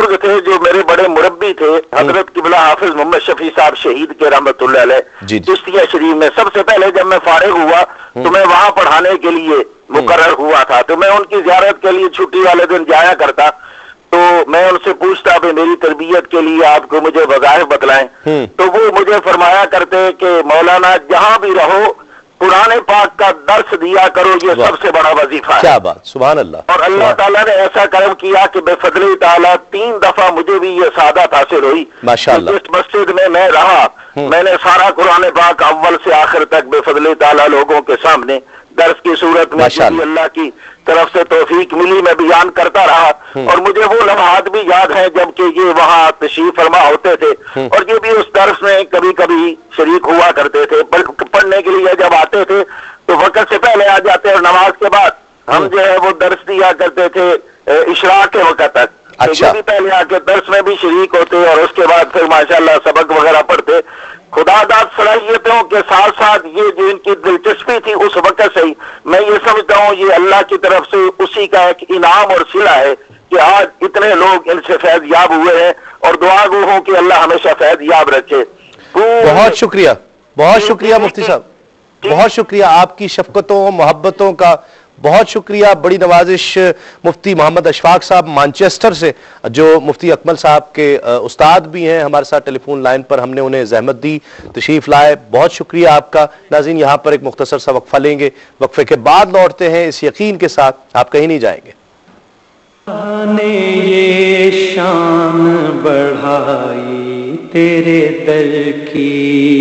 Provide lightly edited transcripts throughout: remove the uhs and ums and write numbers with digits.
بزرگ تھے جو میرے بڑے مربی تھے، حضرت قبلہ حافظ محمد شفیع صاحب شہید کے رحمت اللہ علیہ، چشتیہ شریف میں سب سے پہلے جب میں فارغ ہوا تو میں وہاں پڑھانے کے لیے مقرر ہوا تھا، تو میں ان کی زیارت کے لیے چھٹی والے دن جایا کرتا، تو میں ان سے پوچھتا کہ میری تربیت کے لیے آپ کو مجھے وظائف بتلائیں، تو وہ مجھے فرمایا کرتے کہ مولانا جہاں بھی رہو قرآن پاک کا درس دیا کرو، یہ سب سے بڑا وظیفہ ہے۔ کیا بات، سبحان اللہ۔ اور اللہ تعالیٰ نے ایسا کرم کیا کہ بے فضل تعالیٰ 3 دفعہ مجھے بھی یہ سعادت حاصل ہوئی، ماشاءاللہ۔ جس مسجد میں رہا میں نے سارا قرآن پاک اول سے آخر تک بے فضل تعالیٰ لوگوں کے سامنے درس کی صورت میں جو بھی اللہ کی طرف سے توفیق ملی میں بیان کرتا رہا، اور مجھے وہ لمحات بھی یاد ہیں جب کہ یہ وہاں تشریف فرما ہوتے تھے اور یہ بھی اس درس میں کبھی کبھی شریک ہوا کرتے تھے، پڑھنے کے لیے جب آتے تھے تو وقت سے پہلے آ جاتے اور نماز کے بعد ہم جو ہے وہ درس دیا کرتے تھے اشراق کے وقت تک، یہ بھی پہلے آ کے درس میں بھی شریک ہوتے اور اس کے بعد پھر ماشاءاللہ سبق وغیرہ پڑھتے۔ خدا داد صلاحیتوں کے ساتھ ساتھ یہ جو ان کی دلچسپی تھی اس وقت سے ہی، میں یہ سمجھتا ہوں یہ اللہ کی طرف سے اسی کا ایک انعام اور صلہ ہے کہ آج اتنے لوگ ان سے فیض یاب ہوئے ہیں، اور دعا گو ہوں کہ اللہ ہمیشہ فیض یاب رکھے۔ بہت شکریہ، بہت شکریہ مفتی صاحب، بہت شکریہ آپ کی شفقتوں محبتوں کا، بہت شکریہ۔ بڑی نوازش مفتی محمد اشفاق صاحب مانچسٹر سے، جو مفتی اکمل صاحب کے استاد بھی ہیں، ہمارے ساتھ ٹیلی فون لائن پر، ہم نے انہیں زحمت دی، تشریف لائے، بہت شکریہ آپ کا۔ ناظرین یہاں پر ایک مختصر سا وقفہ لیں گے، وقفے کے بعد لوٹتے ہیں اس یقین کے ساتھ آپ کہیں نہیں جائیں گے۔ نے یہ شان بڑھائی تیرے در کی،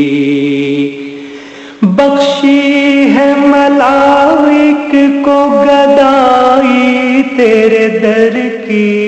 بخشی ہے ملائک کو گدائی تیرے در کی،